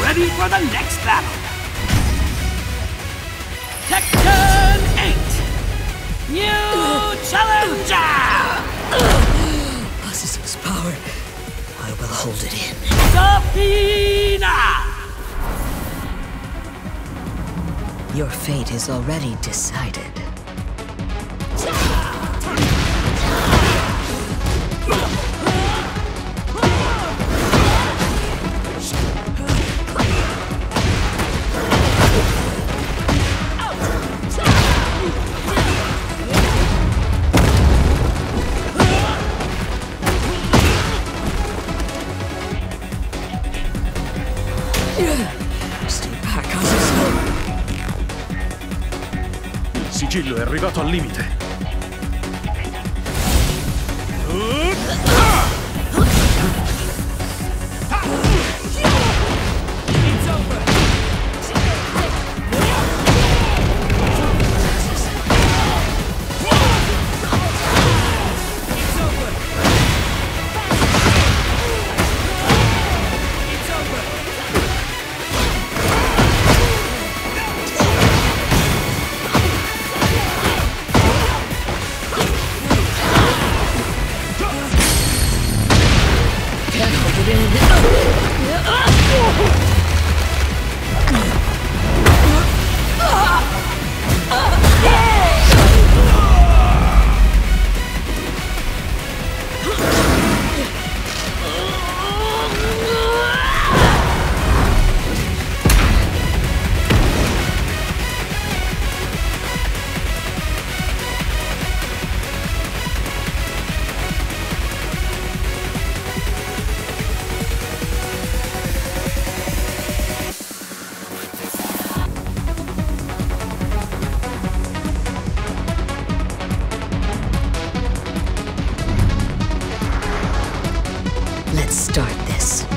ready for the next battle. Tekken 8! New challenger! Possesses power. I will hold it in. Zafina! Your fate is already decided. Stay back, Azusa. Il sigillo è arrivato al limite. Let's start this.